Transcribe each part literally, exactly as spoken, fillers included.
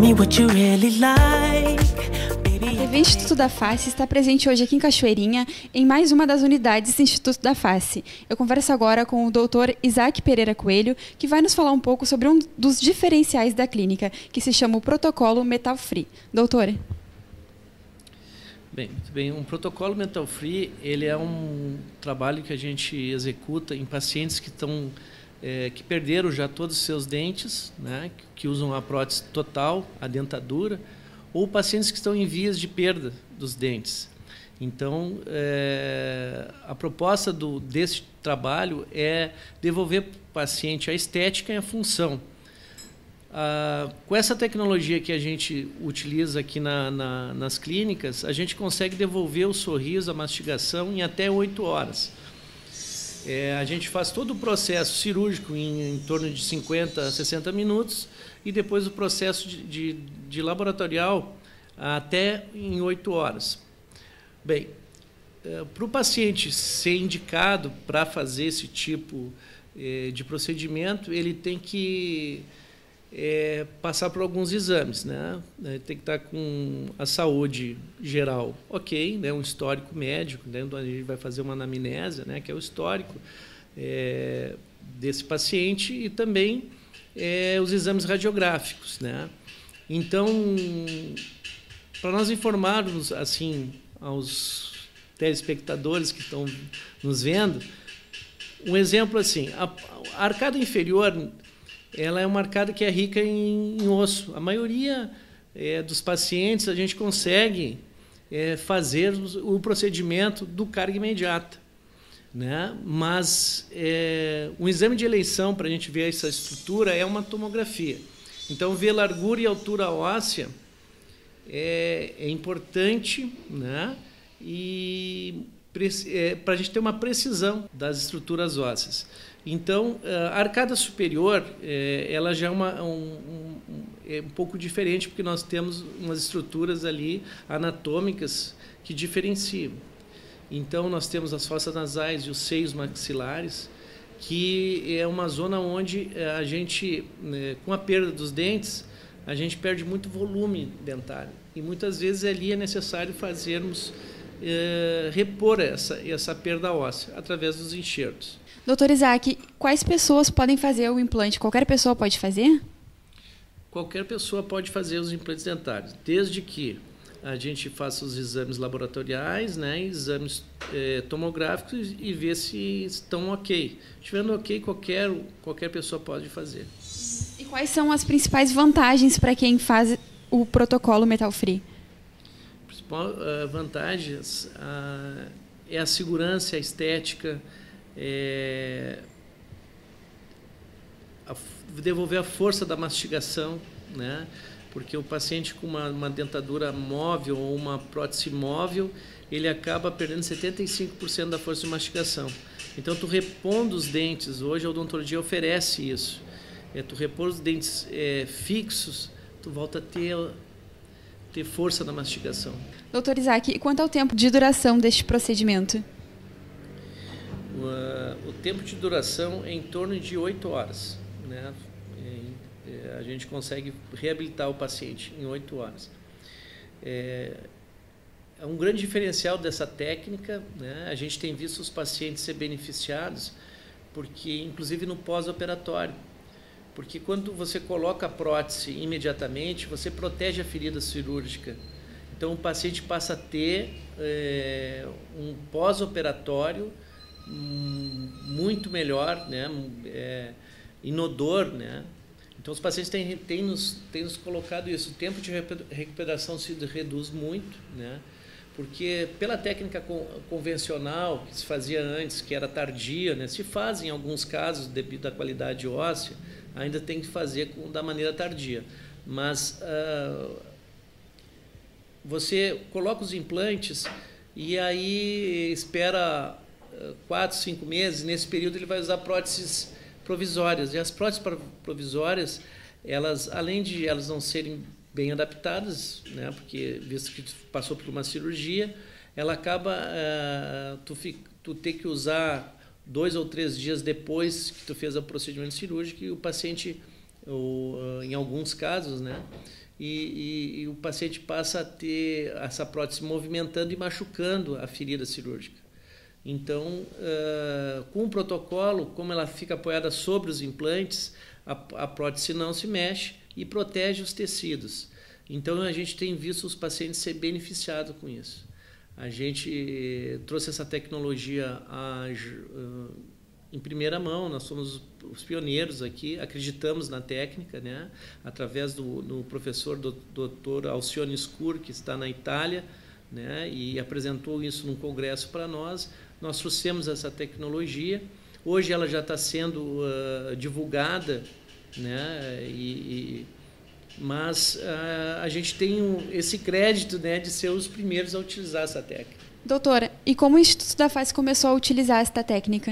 me what you really like. A T V Instituto da Face está presente hoje aqui em Cachoeirinha, em mais uma das unidades do Instituto da Face. Eu converso agora com o doutor Isaac Pereira Coelho, que vai nos falar um pouco sobre um dos diferenciais da clínica, que se chama o protocolo Metal Free. Doutor? Bem, muito bem. Um protocolo Metal Free, ele é um trabalho que a gente executa em pacientes que estão é, que perderam já todos os seus dentes, né, que usam a prótese total, a dentadura, ou pacientes que estão em vias de perda dos dentes. Então, é, a proposta do, desse trabalho é devolver para o paciente a estética e a função. Ah, com essa tecnologia que a gente utiliza aqui na, na, nas clínicas, a gente consegue devolver o sorriso, a mastigação em até oito horas. É, a gente faz todo o processo cirúrgico em, em torno de cinquenta a sessenta minutos e depois o processo de, de, de laboratorial até em oito horas. Bem, é, para o paciente ser indicado para fazer esse tipo é, de procedimento, ele tem que é, passar por alguns exames, né? Ele tem que estar com a saúde geral ok, né? Um histórico médico, né? Onde a gente vai fazer uma anamnese, né? Que é o histórico é, desse paciente, e também é, os exames radiográficos, né? Então, para nós informarmos assim aos telespectadores que estão nos vendo, um exemplo assim, a, a arcada inferior, ela é uma arcada que é rica em, em osso. A maioria é, dos pacientes a gente consegue é, fazer o, o procedimento do carga imediata, né? Mas é, um exame de eleição para a gente ver essa estrutura é uma tomografia. Então, ver largura e altura óssea é, é importante, né? E é, para a gente ter uma precisão das estruturas ósseas. Então, a arcada superior, ela já é, uma, um, um, é um pouco diferente, porque nós temos umas estruturas ali anatômicas que diferenciam. Então, nós temos as fossas nasais e os seios maxilares, que é uma zona onde a gente, com a perda dos dentes, a gente perde muito volume dentário. E muitas vezes ali é necessário fazermos, é, repor essa, essa perda óssea através dos enxertos. Doutor Isaac, quais pessoas podem fazer o implante? Qualquer pessoa pode fazer? Qualquer pessoa pode fazer os implantes dentários, desde que a gente faça os exames laboratoriais, né, exames é, tomográficos e ver se estão ok. Estiverem ok, qualquer, qualquer pessoa pode fazer. E quais são as principais vantagens para quem faz o protocolo Metal Free? A principal uh, vantagem uh, é a segurança, a estética, é, a, devolver a força da mastigação, né? Porque o paciente com uma, uma dentadura móvel ou uma prótese móvel, ele acaba perdendo setenta e cinco por cento da força de mastigação. Então, tu repondo os dentes, hoje a odontologia oferece isso. É, tu repor os dentes é, fixos, tu volta a ter, ter força na mastigação. Doutor Isaac, e quanto ao tempo de duração deste procedimento? O, uh, o tempo de duração é em torno de oito horas, né? É, a gente consegue reabilitar o paciente em oito horas. É, é um grande diferencial dessa técnica, né? A gente tem visto os pacientes ser beneficiados, porque inclusive no pós-operatório, porque quando você coloca a prótese imediatamente, você protege a ferida cirúrgica. Então o paciente passa a ter é, um pós-operatório muito melhor, né? É, inodor, né? Então, os pacientes têm, têm, nos, têm nos colocado isso. O tempo de recuperação se reduz muito, né? Porque pela técnica convencional que se fazia antes, que era tardia, né? Se faz em alguns casos, devido à qualidade óssea, ainda tem que fazer com, da maneira tardia. Mas uh, você coloca os implantes e aí espera uh, quatro, cinco meses. Nesse período ele vai usar próteses provisórias, e as próteses provisórias, elas, além de elas não serem bem adaptadas, né, porque visto que passou por uma cirurgia, ela acaba uh, tu, tu ter que usar dois ou três dias depois que tu fez o procedimento cirúrgico, e o paciente, ou, uh, em alguns casos, né, e, e, e o paciente passa a ter essa prótese movimentando e machucando a ferida cirúrgica. Então, uh, com o protocolo, como ela fica apoiada sobre os implantes, a, a prótese não se mexe e protege os tecidos. Então, a gente tem visto os pacientes ser beneficiados com isso. A gente trouxe essa tecnologia a, uh, em primeira mão, nós somos os pioneiros aqui, acreditamos na técnica, né? Através do, do professor do, doutor Alcione Scur, que está na Itália, né? E apresentou isso num congresso para nós. Nós trouxemos essa tecnologia. Hoje ela já está sendo uh, divulgada, né? E, e, mas uh, a gente tem um, esse crédito, né, de ser os primeiros a utilizar essa técnica. Doutora, e como o Instituto da Face começou a utilizar esta técnica?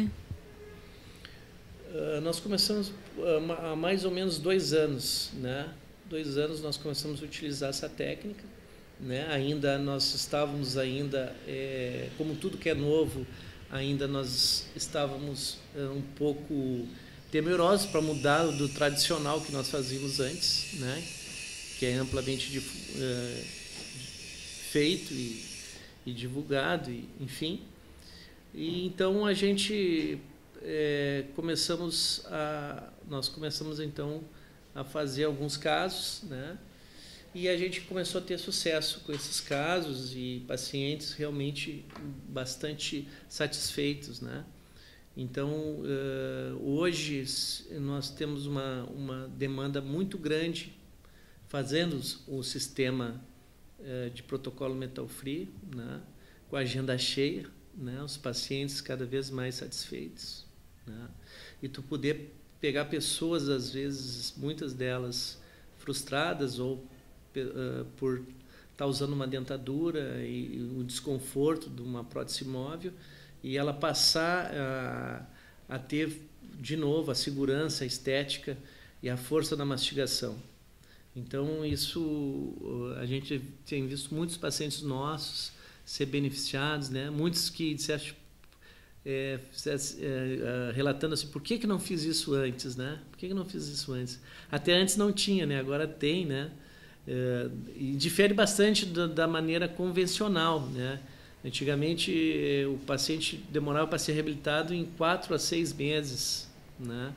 Uh, nós começamos uh, há mais ou menos dois anos, né? Dois anos nós começamos a utilizar essa técnica, né? Ainda nós estávamos ainda, é, como tudo que é novo, ainda nós estávamos é, um pouco temerosos para mudar do tradicional que nós fazíamos antes, né? Que é amplamente é, feito e, e divulgado, e, enfim. E então a gente é, começamos a, nós começamos então a fazer alguns casos, né? E a gente começou a ter sucesso com esses casos e pacientes realmente bastante satisfeitos, né? Então, hoje nós temos uma, uma demanda muito grande fazendo o sistema de protocolo metal free, né? Com a agenda cheia, né? Os pacientes cada vez mais satisfeitos, né? E tu poder pegar pessoas, às vezes, muitas delas frustradas ou por estar usando uma dentadura e o desconforto de uma prótese móvel, e ela passar a, a ter de novo a segurança, a estética e a força da mastigação. Então isso a gente tem visto muitos pacientes nossos ser beneficiados, né? Muitos que disseram, é, é, relatando assim, por que que não fiz isso antes, né? Por que que não fiz isso antes? Até antes não tinha, né? Agora tem, né? É, e difere bastante da, da maneira convencional, né? Antigamente o paciente demorava para ser reabilitado em quatro a seis meses, né?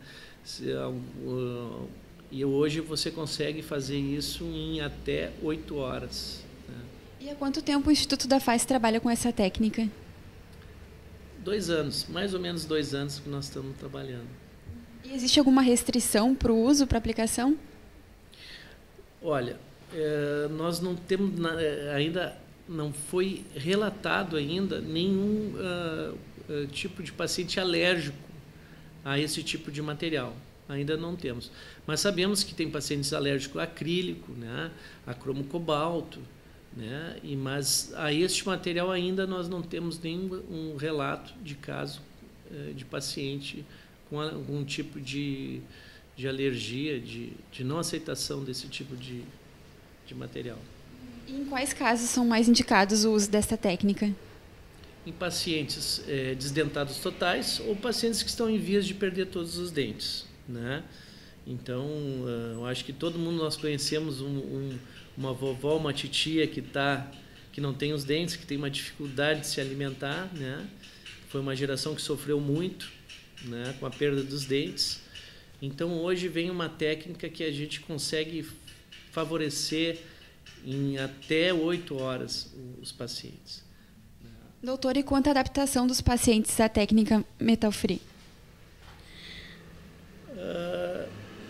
E hoje você consegue fazer isso em até oito horas. Né? E há quanto tempo o Instituto da Face trabalha com essa técnica? Dois anos, mais ou menos dois anos que nós estamos trabalhando. E existe alguma restrição para o uso, para a aplicação? Olha, é, nós não temos na, ainda não foi relatado ainda nenhum uh, uh, tipo de paciente alérgico a esse tipo de material. Ainda não temos. Mas sabemos que tem pacientes alérgicos a acrílico, né, a cromo cobalto, né, e, mas a este material ainda nós não temos nenhum um relato de caso uh, de paciente com algum tipo de, de alergia, de, de não aceitação desse tipo de, de material. E em quais casos são mais indicados o uso dessa técnica? Em pacientes é, desdentados totais ou pacientes que estão em vias de perder todos os dentes, né? Então, eu acho que todo mundo nós conhecemos um, um, uma vovó, uma titia que tá, que não tem os dentes, que tem uma dificuldade de se alimentar, né? Foi uma geração que sofreu muito, né, com a perda dos dentes. Então, hoje vem uma técnica que a gente consegue favorecer em até oito horas os pacientes. Doutor, e quanto à adaptação dos pacientes à técnica metal free? Uh,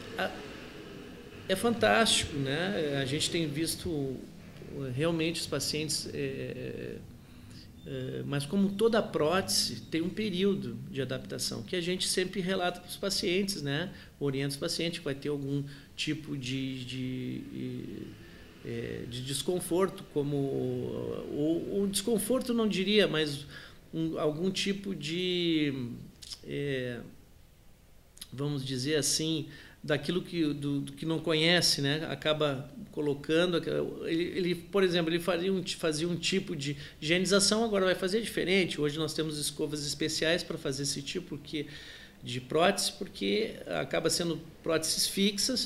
é fantástico, né? A gente tem visto realmente os pacientes, é, é, mas como toda prótese tem um período de adaptação que a gente sempre relata para os pacientes, né? Orienta os pacientes que vai ter algum tipo de, de, de de desconforto, como ou, ou desconforto não diria, mas um, algum tipo de, é, vamos dizer assim, daquilo que, do, do que não conhece, né? Acaba colocando, ele, ele, por exemplo, ele fazia um, fazia um tipo de higienização, agora vai fazer diferente. Hoje nós temos escovas especiais para fazer esse tipo que, de prótese, porque acaba sendo próteses fixas.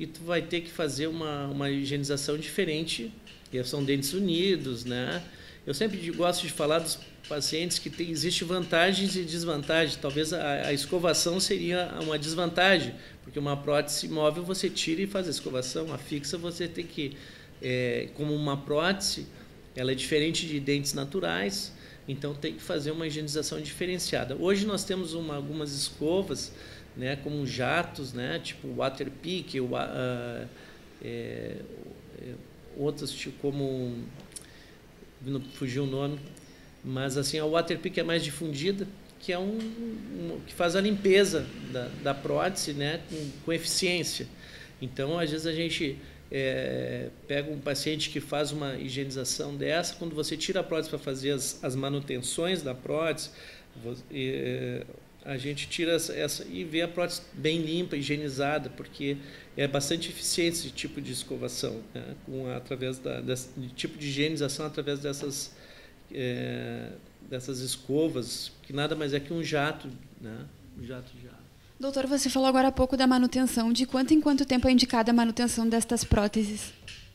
e tu vai ter que fazer uma, uma higienização diferente, e são dentes unidos, né? Eu sempre gosto de falar dos pacientes que tem, existe vantagens e desvantagens. Talvez a, a escovação seria uma desvantagem, porque uma prótese móvel você tira e faz a escovação, a fixa você tem que, é, como uma prótese, ela é diferente de dentes naturais, então tem que fazer uma higienização diferenciada. Hoje nós temos uma, algumas escovas, né, como jatos, né, tipo Waterpik, uh, é, é, outras tipo, como, não fugiu o nome, mas assim a Waterpik é mais difundida, que é um, um que faz a limpeza da, da prótese, né, com, com eficiência. Então às vezes a gente é, pega um paciente que faz uma higienização dessa, quando você tira a prótese para fazer as, as manutenções da prótese, você, é, a gente tira essa, essa e vê a prótese bem limpa, higienizada, porque é bastante eficiente esse tipo de escovação, né, com, através da, desse tipo de higienização através dessas, é, dessas escovas, que nada mais é que um jato, né, um jato de água. Doutor, você falou agora há pouco da manutenção. De quanto em quanto tempo é indicada a manutenção destas próteses?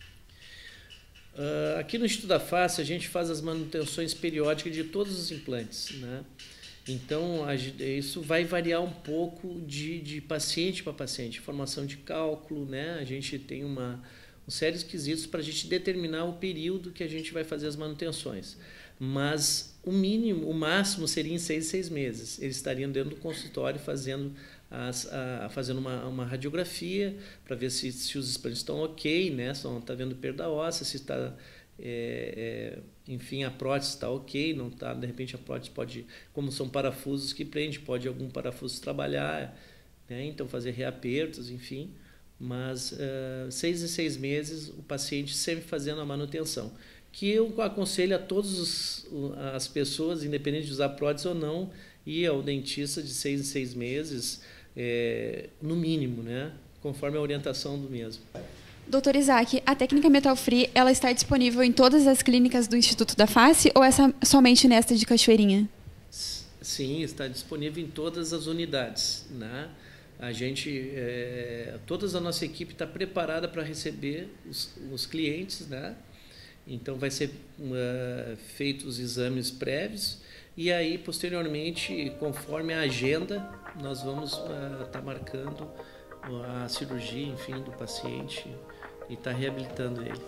Uh, aqui no Instituto da Face, a gente faz as manutenções periódicas de todos os implantes, né? Então, a, isso vai variar um pouco de, de paciente para paciente. Formação de cálculo, né? A gente tem uma, um série de quesitos para a gente determinar o período que a gente vai fazer as manutenções. Mas o mínimo, o máximo seria em seis, seis meses. Eles estariam dentro do consultório fazendo, as, a, fazendo uma, uma radiografia para ver se, se os implantes estão ok, né? Se não está vendo perda óssea, se está... É, é, enfim, a prótese está ok, não está, de repente a prótese pode, como são parafusos que prende, pode algum parafuso trabalhar, né? Então fazer reapertos, enfim, mas uh, seis e seis meses o paciente sempre fazendo a manutenção, que eu aconselho a todas as pessoas, independente de usar prótese ou não, ir ao dentista de seis em seis meses, é, no mínimo, né? Conforme a orientação do mesmo. Doutor Isaac, a técnica Metal Free, ela está disponível em todas as clínicas do Instituto da Face ou essa somente nesta de Cachoeirinha? Sim, está disponível em todas as unidades, né? A gente, é, toda a nossa equipe está preparada para receber os, os clientes, né? Então vai ser uh, feitos os exames prévios e aí posteriormente, conforme a agenda, nós vamos estar uh, tá marcando a cirurgia, enfim, do paciente e está reabilitando ele.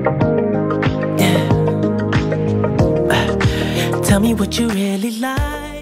Yeah. Uh, tell me what you really like.